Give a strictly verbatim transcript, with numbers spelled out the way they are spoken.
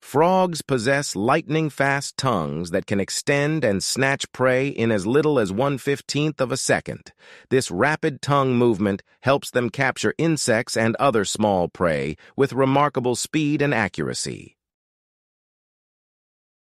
Frogs possess lightning-fast tongues that can extend and snatch prey in as little as one-fifteenth of a second. This rapid tongue movement helps them capture insects and other small prey with remarkable speed and accuracy.